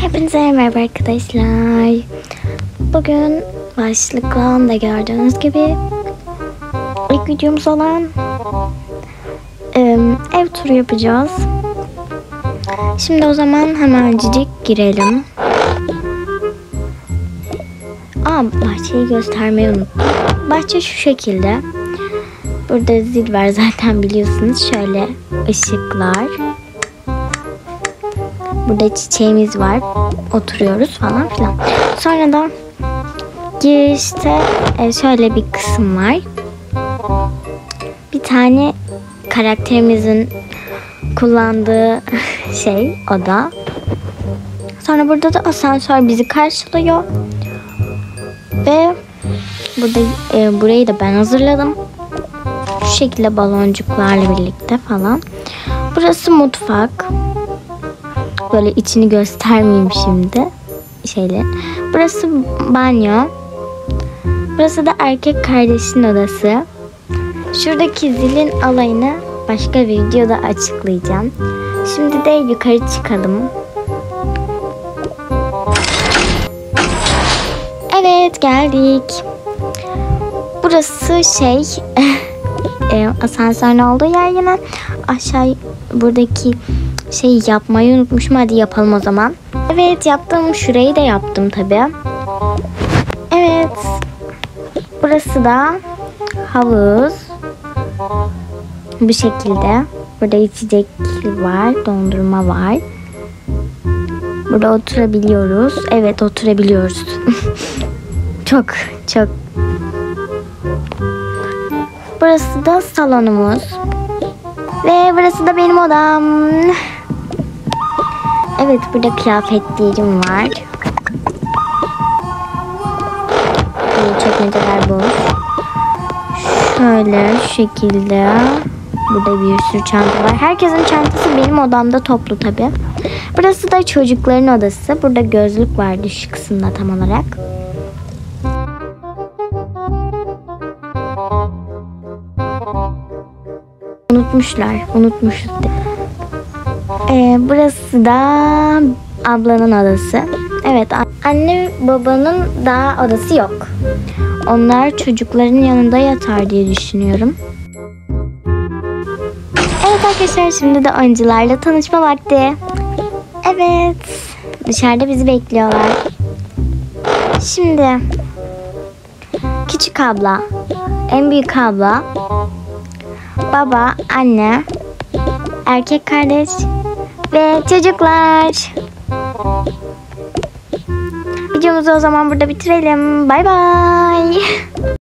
Hepinize merhaba arkadaşlar. Bugün başlıktan da gördüğünüz gibi ilk videomuz olan ev turu yapacağız. Şimdi o zaman hemencik girelim. Bahçeyi göstermeyi unuttum. Bahçe şu şekilde. Burada zil var zaten biliyorsunuz. Şöyle ışıklar. Burada çiçeğimiz var. Oturuyoruz falan filan. Sonra da girişte şöyle bir kısım var. Bir tane karakterimizin kullandığı oda. Sonra burada da asansör bizi karşılıyor. Ve burada burayı da ben hazırladım. Şu şekilde baloncuklarla birlikte falan. Burası mutfak. Böyle içini göstermeyeyim şimdi. Burası banyo. Burası da erkek kardeşin odası. Şuradaki zilin alayını başka videoda açıklayacağım. Şimdi de yukarı çıkalım. Evet, geldik. Burası asansörün olduğu yer yine. Aşağı buradaki yapmayı unutmuşum. Hadi yapalım o zaman. Evet, yaptım. Şurayı da yaptım tabii. Evet. Burası da havuz. Bu şekilde. Burada içecek var. Dondurma var. Burada oturabiliyoruz. Evet, oturabiliyoruz. Çok. Burası da salonumuz. Ve burası da benim odam. Evet, burada kıyafetlerim var. Çekmeceler boş. Şöyle şu şekilde. Burada bir sürü çanta var. Herkesin çantası benim odamda toplu tabi. Burası da çocukların odası. Burada gözlük vardı şu kısımda tam olarak. Unutmuşuz. Burası da ablanın odası. Evet, anne babanın daha odası yok. Onlar çocukların yanında yatar diye düşünüyorum. Evet arkadaşlar, şimdi de oyuncularla tanışma vakti. Evet, dışarıda bizi bekliyorlar. Şimdi küçük abla, en büyük abla, baba, anne, erkek kardeş ve çocuklar. Videomuzu o zaman burada bitirelim. Bay bay.